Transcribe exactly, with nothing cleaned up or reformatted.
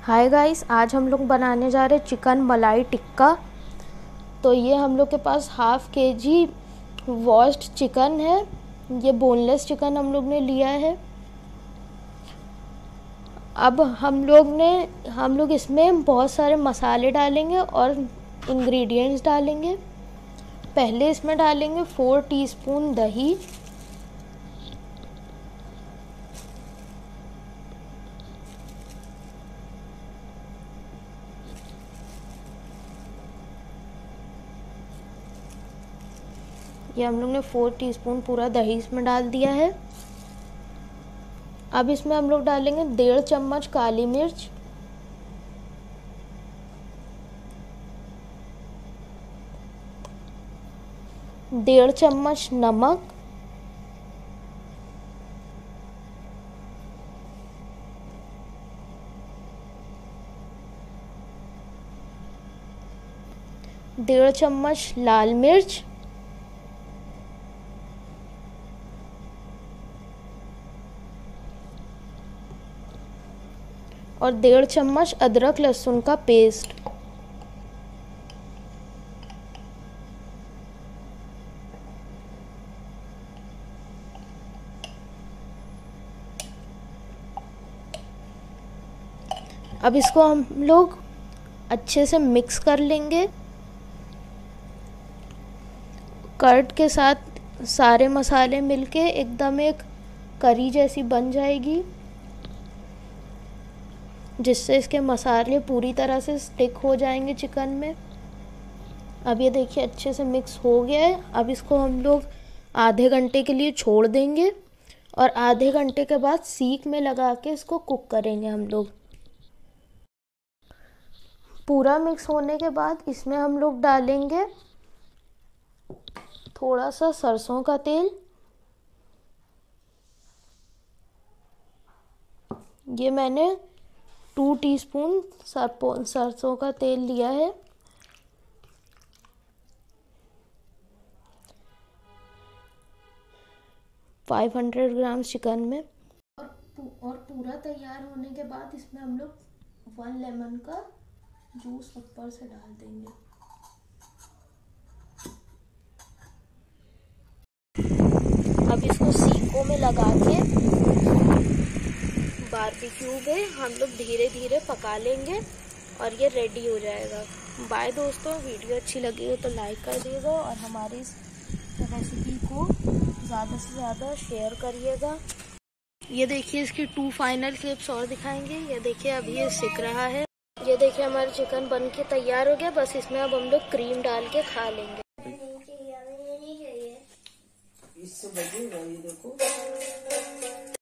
Hi guys, आज हम लोग बनाने जा रहे हैं चिकन मलाई टिक्का। तो ये हम लोग के पास हाफ के जी वॉश्ड चिकन है। ये बोनलेस चिकन हम लोग ने लिया है। अब हम लोग ने हम लोग इसमें बहुत सारे मसाले डालेंगे और इंग्रेडिएंट्स डालेंगे। पहले इसमें डालेंगे फोर टीस्पून दही, ये हम लोग ने फोर टीस्पून पूरा दही इसमें डाल दिया है। अब इसमें हम लोग डालेंगे डेढ़ चम्मच काली मिर्च, डेढ़ चम्मच नमक, डेढ़ चम्मच लाल मिर्च, और डेढ़ चम्मच अदरक लहसुन का पेस्ट। अब इसको हम लोग अच्छे से मिक्स कर लेंगे। कर्ड के साथ सारे मसाले मिलके एकदम एक करी जैसी बन जाएगी, जिससे इसके मसाले पूरी तरह से स्टिक हो जाएंगे चिकन में। अब ये देखिए अच्छे से मिक्स हो गया है। अब इसको हम लोग आधे घंटे के लिए छोड़ देंगे और आधे घंटे के बाद सीख में लगा के इसको कुक करेंगे हम लोग। पूरा मिक्स होने के बाद इसमें हम लोग डालेंगे थोड़ा सा सरसों का तेल। ये मैंने टू टीस्पून सरसों का तेल लिया है। फाइव हंड्रेड ग्राम चिकन में। और और पूरा तैयार होने के बाद इसमें हम लोग वन लेमन का जूस ऊपर से डाल देंगे। अब इसको सीखों में लगा के बारबेक्यू पे हम लोग धीरे धीरे पका लेंगे और ये रेडी हो जाएगा। बाय दोस्तों, वीडियो अच्छी लगी हो तो लाइक कर दिएगा और हमारी इस रेसिपी को ज़्यादा से ज़्यादा शेयर करिएगा। ये देखिए इसकी टू फाइनल क्लिप्स और दिखाएंगे। ये देखिए अभी ये सिक रहा है। ये देखिए हमारा चिकन बन के तैयार हो गया। बस इसमें अब हम लोग क्रीम डाल के खा लेंगे। इससे बचेगा ये देखो।